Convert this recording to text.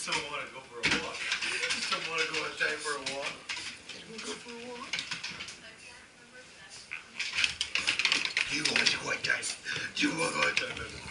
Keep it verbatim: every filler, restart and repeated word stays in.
just don't want to go for a walk. Just don't want to go outside for a walk. Go for a walk. Do you want to go outside? Do you want to go outside?